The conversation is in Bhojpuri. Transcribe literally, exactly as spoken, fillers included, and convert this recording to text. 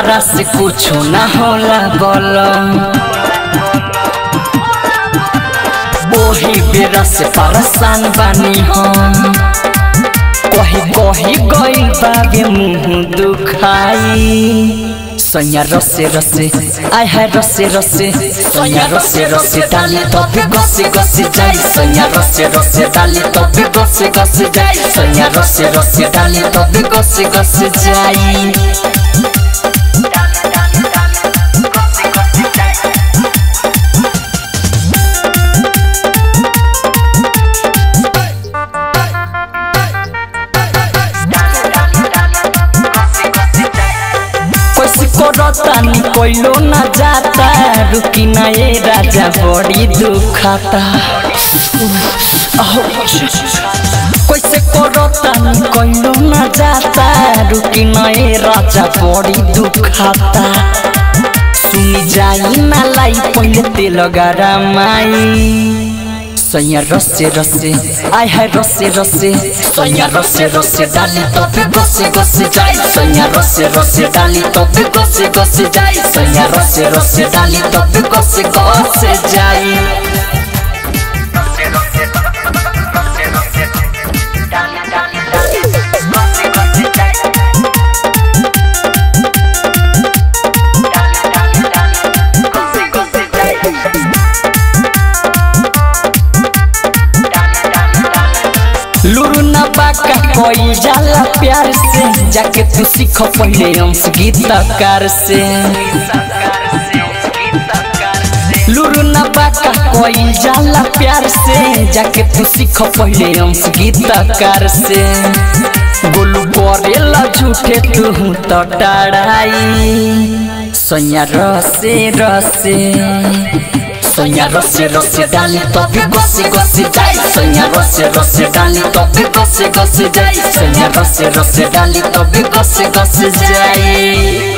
हमारा से कुछ ना होला बोलम वही बेरा से परेशान बानी हम कही कही गई बागे मुँह दुखाई सैया रसे रसे आय है रसे रसे सैया रसे रसे डाली तो भी गसे गसे जाए सैया रसे रसे डाली तो भी गसे गसे जाए सैया रसे रसे डाली तो भी गसे गसे जाए तानी कोइलो ना जाता रुकी ना ये राजा बड़ी दुखाता कैसे करो तानी कोइलो ना जाता रुकी ना ये राजा बड़ी दुखाता सुनी जाई ना लाई पहले तेल गरमाई सैया रसे रसे आय है रसे रसे सैया रसे रसे डाली तो भी गसे गसे जाए सैया रसे रसे डाली तो भी गसे गसे जाए सैया रसे रसे डाली तो भी गसे गसे जाए लुरु ना बाका कोई जाला प्यार से जाके तू सीखो पहले अंश गीतकार से लुरु ना बाका कोई जाला प्यार से जाके तू सीखो पहले अंश गीतकार से गोलू करेला झूठे तू तो डराई सैया रसे रसे सैया रसे रसे डाली तो भी गसे गसे जाए सैया रसे रसे डाली तो भी गसे गसे जाए सैया रसे रसे डाली तो भी गसे गसे जाए।